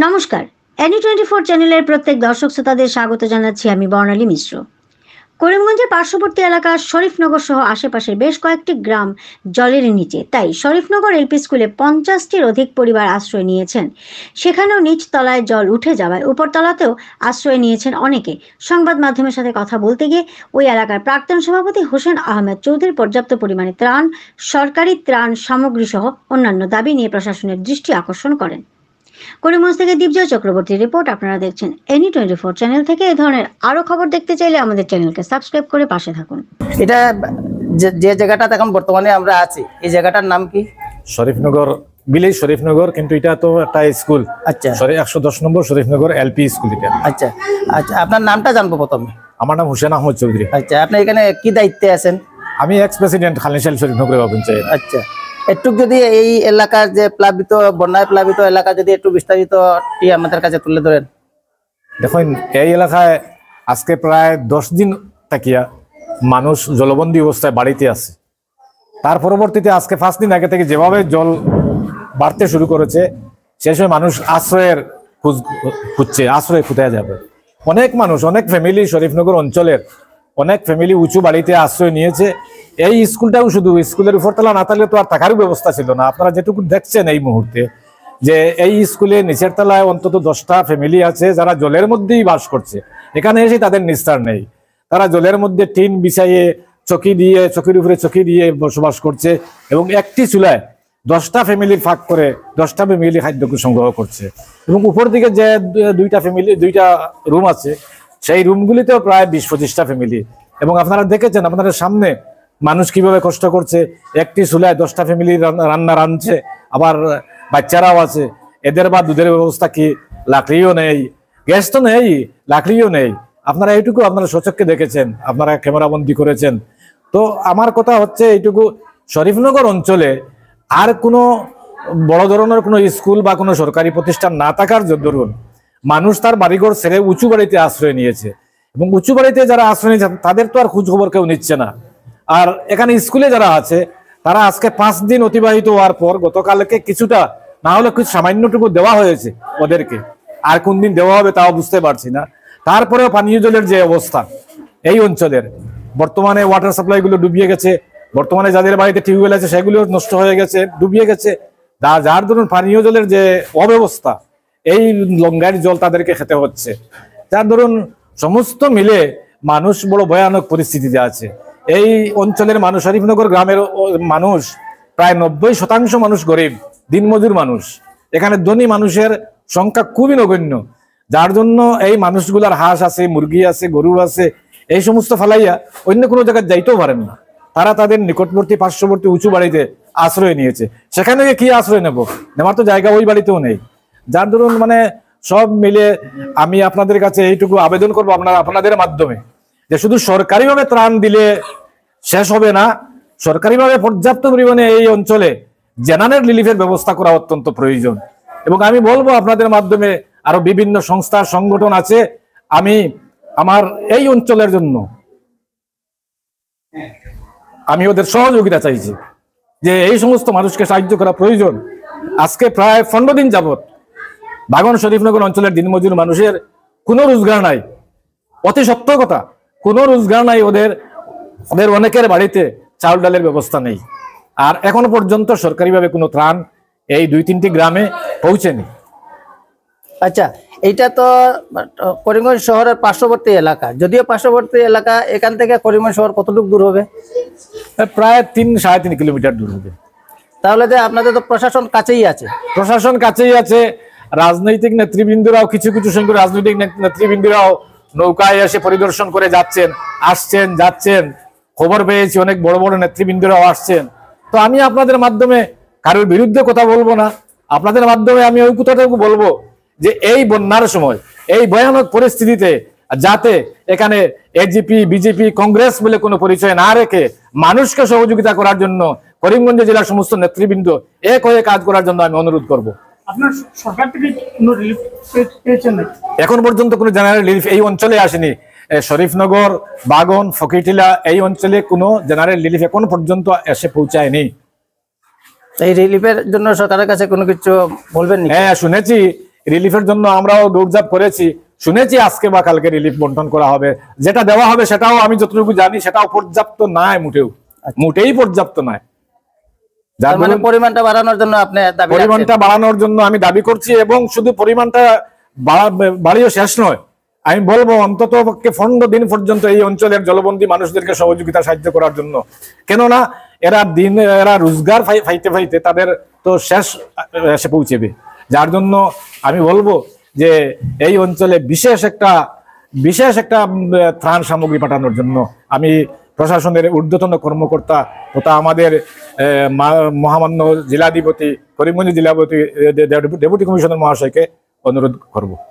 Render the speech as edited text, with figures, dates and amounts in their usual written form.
নমস্কার, NE24 চ্যানেলের প্রত্যেক দর্শক শ্রোতাদের স্বাগত জানাচ্ছি আমি বর্ণালী মিশ্র। করিমগঞ্জের পার্শ্ববর্তী এলাকা শরীফনগর সহ আশেপাশের বেশ কয়েকটি গ্রাম জলের নিচে, তাই শরীফনগর এলপি স্কুলে 50টির অধিক পরিবার আশ্রয় নিয়েছেন। সেখানেও নিচ তলায় জল উঠে যাওয়ায় উপরতলাতেও আশ্রয় নিয়েছেন অনেকে। সংবাদ মাধ্যমের সাথে কথা বলতে গিয়ে ওই এলাকার প্রাক্তন সভাপতি হোসেন আহমেদ চৌধুরী পর্যাপ্ত পরিমাণে ত্রাণ, সরকারি ত্রাণ সামগ্রী সহ অন্যান্য দাবি নিয়ে প্রশাসনের দৃষ্টি আকর্ষণ করেন। করিমগঞ্জ থেকে দীপজয় চক্রবর্তীর রিপোর্ট। আপনারা দেখছেন NE24 চ্যানেল থেকে। এই ধরনের আরো খবর দেখতে চাইলে আমাদের চ্যানেলকে সাবস্ক্রাইব করে পাশে থাকুন। এটা যে জায়গাটাতে এখন বর্তমানে আমরা আছি, এই জায়গাটার নাম কি? শরীফনগর, ভিলেজ শরীফনগর, কিন্তু এটা তো একটা স্কুল। আচ্ছা, 110 নম্বর শরীফনগর এলপি স্কুল এটা। আচ্ছা আচ্ছা, আপনার নামটা জানবো প্রথমে। আমার নাম হোসেন আহমদ চৌধুরী। আচ্ছা, আপনি এখানে কি দায়িত্বে আছেন? আমি এক্স প্রেসিডেন্ট খালিশাল শরীফনগর পঞ্চায়েত। আচ্ছা, একটু যদি এই এলাকার যে প্লাবিত, বন্যায় প্লাবিত এলাকা যদি একটু বিস্তারিত আমাদের কাছে তুলে ধরেন। দেখুন, এই এলাকায় আজকে প্রায় 10 দিন থাকিয়া মানুষ জলবন্দী অবস্থায় বাড়িতে আছে। তার পরবর্তীতে আজকে 5 দিন আগে থেকে যেভাবে জল বাড়তে শুরু করেছে, সেই সময় মানুষ আশ্রয়ের খুঁজছে, আশ্রয় কোথায় যাবে। অনেক মানুষ, অনেক ফ্যামিলি শরীফনগর অঞ্চলের অনেক ফ্যামিলি উঁচু বাড়িতে আশ্রয় নিয়েছে। এই স্কুলটাও শুধু স্কুলের উপরতলা না থাকলে তো আর থাকারও ব্যবস্থা ছিল না। আপনারা যেটুকু দেখছেন এই মুহূর্তে, যে এই স্কুলে নিচের তলায় অন্তত 10টা ফ্যামিলি আছে যারা জলের মধ্যেই বাস করছে। এখানে এসে তাদের নিস্তার নেই। তারা জলের মধ্যে টিন বিছাইয়ে চকি দিয়ে, চকির উপরে চকি দিয়ে বসবাস করছে এবং একটি চুলায় 10টা ফ্যামিলির ফাঁক করে 10টা ফ্যামিলি খাদ্য সংগ্রহ করছে। এবং উপর দিকে যে দুইটা রুম আছে, সেই রুমগুলিতেও প্রায় 20-25টা ফ্যামিলি। এবং আপনারা দেখেছেন, আপনাদের সামনে মানুষ কিভাবে কষ্ট করছে। একটি চুলায় 10টা ফ্যামিলি রান্না রাঁধছে, আবার বাচ্চারাও আছে। এদের বা দুধের ব্যবস্থা কি? লাকড়িও নেই, গ্যাস তো নেই, লাকড়িও নেই। আপনারা এইটুকু আপনারা স্বচক্ষে দেখেছেন, আপনারা ক্যামেরাবন্দি করেছেন। তো আমার কথা হচ্ছে এইটুকু, শরীফনগর অঞ্চলে আর কোনো বড় ধরনের কোনো স্কুল বা কোনো সরকারি প্রতিষ্ঠান না থাকার দরুন মানুষ তার বাড়িঘর ছেড়ে উঁচু বাড়িতে আশ্রয় নিয়েছে। এবং উঁচু বাড়িতে যারা আশ্রয় নিয়েছে তাদের তো আর খোঁজ খবর কেউ নিচ্ছে না। আর এখানে স্কুলে যারা আছে তারা আজকে 5 দিন অতিবাহিত হওয়ার পর গতকালকে কিছুটা না হলে কিছু সামান্যটুকু দেওয়া হয়েছে ওদেরকে। আর কোন দিন দেওয়া হবে তাও বুঝতে পারছি না। তারপরেও পানীয় জলের যে অবস্থা এই অঞ্চলের, বর্তমানে ওয়াটার সাপ্লাই গুলো ডুবিয়ে গেছে। বর্তমানে যাদের বাড়িতে টিউবওয়েল আছে সেগুলো নষ্ট হয়ে গেছে, ডুবিয়ে গেছে। যার ধরুন পানীয় জলের যে অব্যবস্থা, এই লঙ্গার জল তাদেরকে খেতে হচ্ছে। যার ধরুন সমস্ত মিলে মানুষ বড় ভয়ানক পরিস্থিতিতে আছে। এই অঞ্চলের মানুষ, শরীফনগর গ্রামের মানুষ প্রায় 90% মানুষ গরিব, দিনমজুর মানুষ। এখানে ধনী মানুষের সংখ্যা খুবই নগণ্য। যার জন্য এই মানুষগুলার হাঁস আছে, মুরগি আছে, গরু আছে, এই সমস্ত ফালাইয়া অন্য কোনো জায়গায় যাইতেও পারেন না। তারা তাদের নিকটবর্তী পার্শ্ববর্তী উঁচু বাড়িতে আশ্রয় নিয়েছে। সেখানে কি আশ্রয় নেওয়ার তো জায়গা ওই বাড়িতেও নেই। যার ধরুন মানে সব মিলে আমি আপনাদের কাছে এইটুকু আবেদন করবো, আপনাদের মাধ্যমে, যে শুধু সরকারিভাবে ত্রাণ দিলে শেষ হবে না। সরকারিভাবে পর্যাপ্ত পরিমাণে এই অঞ্চলে জেনারেল রিলিফের ব্যবস্থা করা অত্যন্ত প্রয়োজন। এবং আমি বলবো আপনাদের মাধ্যমে, আরো বিভিন্ন সংস্থা সংগঠন আছে, আমি আমার এই অঞ্চলের জন্য আমি ওদের সহযোগিতা চাইছি, যে এই সমস্ত মানুষকে সাহায্য করা প্রয়োজন। আজকে প্রায় 15 দিন যাবত বাগন শরীফনগর অঞ্চলের দিনমজুর মানুষের কোনো রোজগার নাই। অতি সত্য কথা, কোনো রোজগার নাই ওদের অনেকের বাড়িতে চাউল ডালের ব্যবস্থা নেই। আর এখনো পর্যন্ত সরকারিভাবে কোনো ত্রাণ এই 2-3টি গ্রামে পৌঁছেনি। আচ্ছা, এইটা তো করিমগঞ্জ শহরের পার্শ্ববর্তী এলাকা, যদিও পার্শ্ববর্তী এলাকা, এখান থেকে করিমগঞ্জ শহর কতটুকু দূর হবে? প্রায় 3-3.5 কিলোমিটার দূর হবে। তাহলে যে আপনাদের তো প্রশাসন কাছেই আছে। প্রশাসন কাছেই আছে, রাজনৈতিক নেতৃবৃন্দরাও, কিছু কিছু সংখ্যক রাজনৈতিক নেতৃবৃন্দরাও নৌকায় এসে পরিদর্শন করে যাচ্ছেন, আসছেন, যাচ্ছেন। খবর পেয়েছি অনেক বড় বড় নেতৃবৃন্দরাও আসছেন। তো আমি আপনাদের মাধ্যমে কারোর বিরুদ্ধে কথা বলবো না। আপনাদের মাধ্যমে আমি ওই কথাটুকু বলবো যে এই বন্যার সময়, এই ভয়ানক পরিস্থিতিতে যাতে এখানে এজিপি, বিজেপি, কংগ্রেস বলে কোনো পরিচয় না রেখে মানুষকে সহযোগিতা করার জন্য করিমগঞ্জ জেলার সমস্ত নেতৃবৃন্দ এক হয়ে কাজ করার জন্য আমি অনুরোধ করব। আপনার সরকার থেকে কোনো রিলিফ পেয়েছেন নাকি? এখন পর্যন্ত কোনো জেনারেল রিলিফ এই অঞ্চলে আসেনি। শরীফনগর, বাগন, ফকিরটিলা এই অঞ্চলে কোনো জেনারেল রিলিফ এখন পর্যন্ত এসে পৌঁছায়নি। এই রিলিফের জন্য সরকারের কাছে কোনো কিছু বলবেন? হ্যাঁ, শুনেছি রিলিফের জন্য আমরাও দৌড়ঝাঁপ করেছি, শুনেছি আজকে বা কালকে রিলিফ বন্টন করা হবে। যেটা দেওয়া হবে সেটাও আমি যতটুকু জানি সেটাও পর্যাপ্ত নয়, মোটেই পর্যাপ্ত নয়। যার মানে দরুন পরিমাণটা বাড়ানোর জন্য আপনি দাবি পরিমাণটা বাড়ানোর জন্য আমি দাবি করছি, এবং শুধু পরিমাণটা বাড়িয়ে শেষ নয়, আমি বলবো অন্তত 15 দিন পর্যন্ত এই অঞ্চলের জলবন্দী মানুষদেরকে সহযোগিতা সাহায্য করার জন্য। কেননা এরা রোজগার ফাইতে ফাইতে তাদের তো শেষ এসে পৌঁছেবে। যার জন্য আমি বলবো যে এই অঞ্চলে বিশেষ একটা ত্রাণ সামগ্রী পাঠানোর জন্য আমি প্রশাসনের ঊর্ধ্বতন কর্মকর্তা তথা আমাদের মহামান্য জেলাধিপতি, করিমগঞ্জ জেলাধিপতি, ডেপুটি কমিশনার মহাশয়কে অনুরোধ করব।